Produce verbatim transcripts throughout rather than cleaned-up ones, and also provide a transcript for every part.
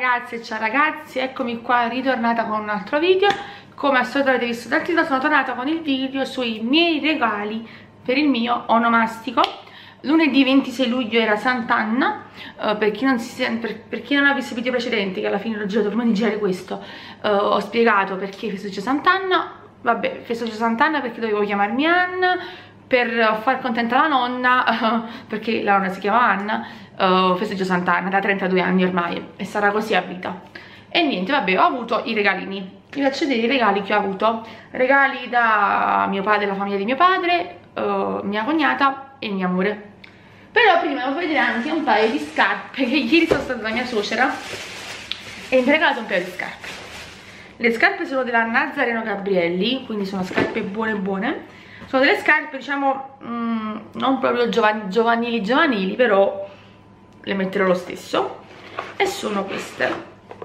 ragazze e ciao ragazzi, eccomi qua ritornata con un altro video. Come al solito avete visto dal titolo, sono tornata con il video sui miei regali per il mio onomastico. Lunedì ventisei luglio era Sant'Anna, uh, per, chi non si, per, per chi non ha visto i video precedenti, che alla fine l'ho girato prima di girare questo, uh, ho spiegato perché festeggia Sant'Anna. Vabbè, festeggia Sant'Anna perché dovevo chiamarmi Anna, per far contenta la nonna, uh, perché la nonna si chiama Anna. Uh, festeggio Sant'Anna da trentadue anni ormai e sarà così a vita. E niente, vabbè, ho avuto i regalini. Vi faccio vedere i regali che ho avuto. Regali da mio padre, la famiglia di mio padre, uh, mia cognata e mio amore. Però prima devo vedere anche un paio di scarpe, che ieri sono stata da mia suocera e mi ha regalato un paio di scarpe. Le scarpe sono della Nazareno Gabrielli, quindi sono scarpe buone buone. Sono delle scarpe, diciamo, mh, non proprio giovanili giovanili, giovanili, però le metterò lo stesso. E sono queste.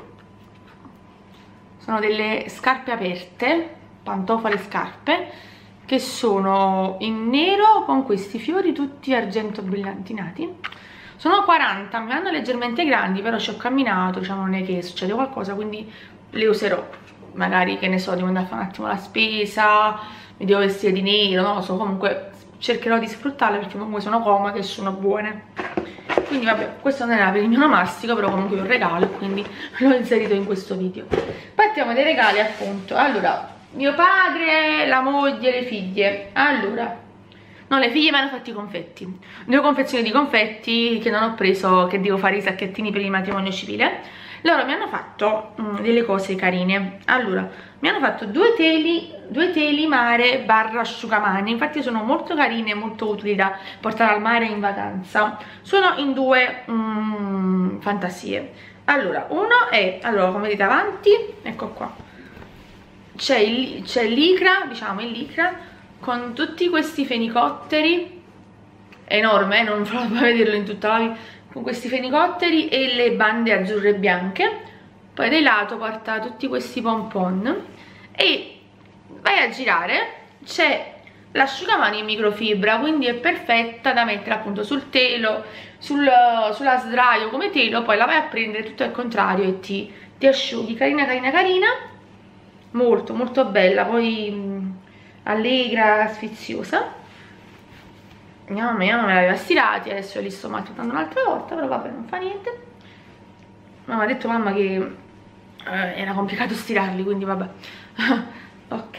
Sono delle scarpe aperte, pantofole scarpe, che sono in nero con questi fiori tutti argento brillantinati. Sono quaranta, mi vanno leggermente grandi, però ci ho camminato, diciamo non è che succede qualcosa, quindi le userò. Magari, che ne so, devo andare a fare un attimo la spesa, mi devo vestire di nero, non lo so, comunque cercherò di sfruttarle perché comunque sono comode e sono buone. Quindi vabbè, questo non era per il mio onomastico, però comunque è un regalo, quindi l'ho inserito in questo video. Partiamo dai regali, appunto. Allora, mio padre, la moglie, le figlie. Allora, no, le figlie mi hanno fatto i confetti. Due confezioni di confetti che non ho preso, che devo fare i sacchettini per il matrimonio civile. Loro mi hanno fatto mm, delle cose carine. Allora, mi hanno fatto due teli, due teli mare barra asciugamani. Infatti sono molto carine e molto utili da portare al mare in vacanza. Sono in due mm, fantasie. Allora, uno è, allora, come vedete avanti, ecco qua, c'è l'icra, diciamo il licra, con tutti questi fenicotteri, enorme, eh, non provo a vederlo in tutta la vita, con questi fenicotteri e le bande azzurre e bianche. Poi dai lato porta tutti questi pompon e vai a girare, c'è l'asciugamani in microfibra, quindi è perfetta da mettere appunto sul telo, sul, sulla sdraio come telo, poi la vai a prendere tutto al contrario e ti, ti asciughi. Carina carina carina, molto molto bella, poi mh, allegra, sfiziosa. Mia mamma, mia mamma me l'aveva stirati, adesso li sto maltrattando un'altra volta, però vabbè, non fa niente. Mamma ha detto mamma che eh, era complicato stirarli, quindi vabbè. Ok.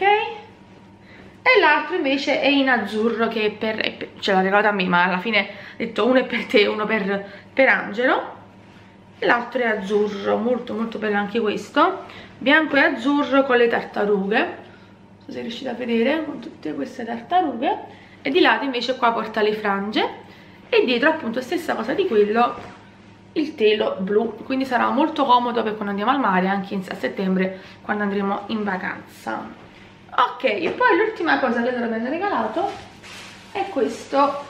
E l'altro invece è in azzurro, che è per, è per ce l'ha regalato a me, ma alla fine ho detto uno è per te, uno per, per Angelo. E l'altro è azzurro, molto molto bello anche questo, bianco e azzurro con le tartarughe. Non so se riuscite a vedere, con tutte queste tartarughe. E di lato invece qua porta le frange e dietro appunto stessa cosa di quello, il telo blu, quindi sarà molto comodo per quando andiamo al mare, anche a settembre quando andremo in vacanza. Ok, e poi l'ultima cosa che loro mi hanno regalato è questo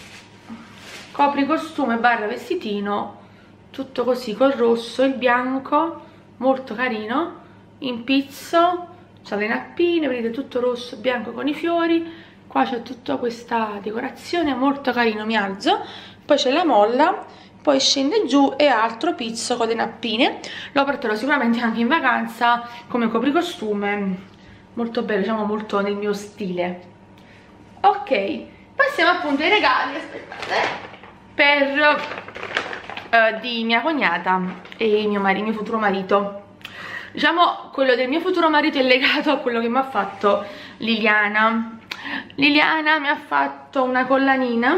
copricostume barra vestitino, tutto così col rosso e il bianco, molto carino, in pizzo, c'ha le nappine, vedete, tutto rosso e bianco con i fiori. Qua c'è tutta questa decorazione, molto carino, mi alzo, poi c'è la molla, poi scende giù e altro pizzo con le nappine. Lo porterò sicuramente anche in vacanza come copricostume, molto bello, diciamo molto nel mio stile. Ok, passiamo appunto ai regali, aspettate, per uh, di mia cognata e mio, mio futuro marito. Diciamo, quello del mio futuro marito è legato a quello che mi ha fatto Liliana. Liliana mi ha fatto una collanina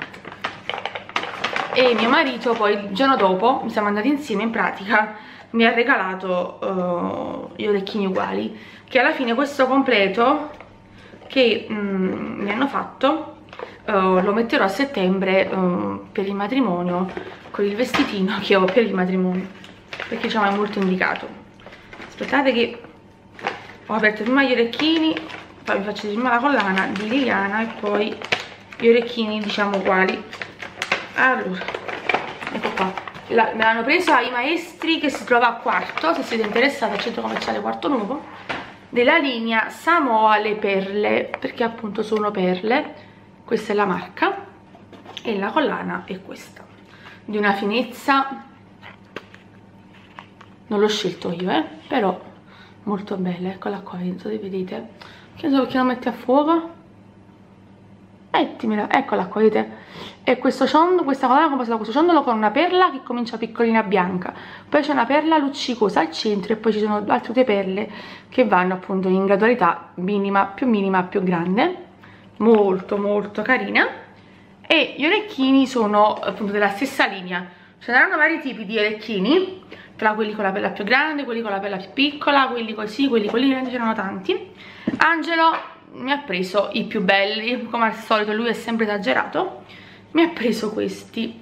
e mio marito poi il giorno dopo, siamo andati insieme, in pratica mi ha regalato uh, gli orecchini uguali, che alla fine questo completo che mm, mi hanno fatto uh, lo metterò a settembre uh, per il matrimonio, con il vestitino che ho per il matrimonio, perché diciamo è molto indicato. Aspettate che ho aperto prima gli orecchini, poi vi faccio prima la collana di Liliana e poi gli orecchini diciamo uguali. Allora, ecco qua, la, me l'hanno presa i maestri, che si trova a Quarto, se siete interessati, al centro commerciale Quarto Nuovo, della linea Samoa Le Perle, perché appunto sono perle. Questa è la marca e la collana è questa, di una finezza non l'ho scelto io, eh, però molto bella. Eccola qua, non so se vedete, che non so perché non metti a fuoco, mettimela, eccola qua, vedete. E questo ciondolo, questa collana è composta da questo ciondolo con una perla che comincia piccolina bianca, poi c'è una perla luccicosa al centro e poi ci sono altre due perle che vanno appunto in gradualità minima, più minima, più grande, molto molto carina. E gli orecchini sono appunto della stessa linea, ce n'erano vari tipi di orecchini, tra quelli con la perla più grande, quelli con la perla più piccola, quelli così, quelli con lì, c'erano tanti. Angelo mi ha preso i più belli, come al solito lui è sempre esagerato, mi ha preso questi.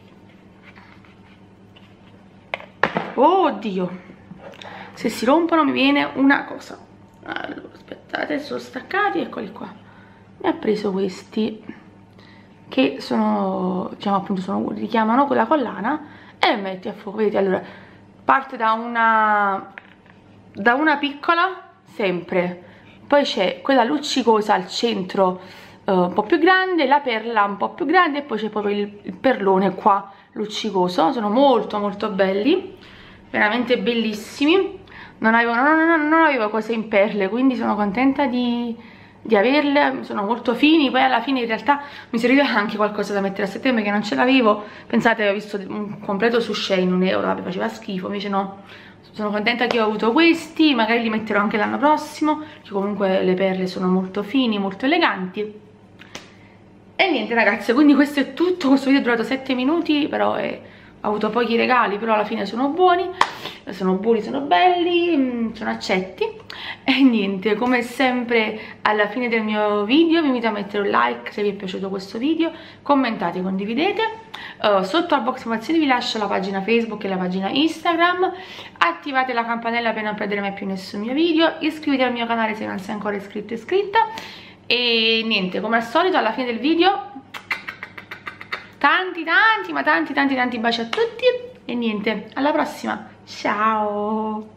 Oddio, se si rompono mi viene una cosa. Allora aspettate, sono staccati, eccoli qua. Mi ha preso questi che sono, diciamo appunto, sono, richiamano quella collana e metti a fuoco, vedete. Allora parte da una da una piccola sempre, poi c'è quella luccicosa al centro, uh, un po' più grande, la perla un po' più grande, e poi c'è proprio il, il perlone qua luccicoso. Sono molto molto belli, veramente bellissimi. Non avevo, non, non, non avevo cose in perle, quindi sono contenta di, di averle. Sono molto fini, poi alla fine in realtà mi serviva anche qualcosa da mettere a settembre che non ce l'avevo. Pensate, avevo visto un completo su Shein, un euro, vabbè, faceva schifo, invece no. Sono contenta che ho avuto questi, magari li metterò anche l'anno prossimo, che comunque le perle sono molto fini, molto eleganti. E niente ragazze, quindi questo è tutto. Questo video è durato sette minuti, però è, ho avuto pochi regali, però alla fine sono buoni, sono buoni, sono belli, sono accetti. E niente, come sempre alla fine del mio video vi invito a mettere un like se vi è piaciuto questo video, commentate, condividete. Uh, sotto al box informazioni vi lascio la pagina Facebook e la pagina Instagram. Attivate la campanella per non perdere mai più nessun mio video, iscrivetevi al mio canale se non sei ancora iscritto o iscritta. E niente, come al solito alla fine del video tanti tanti ma tanti tanti tanti baci a tutti. E niente, alla prossima, ciao.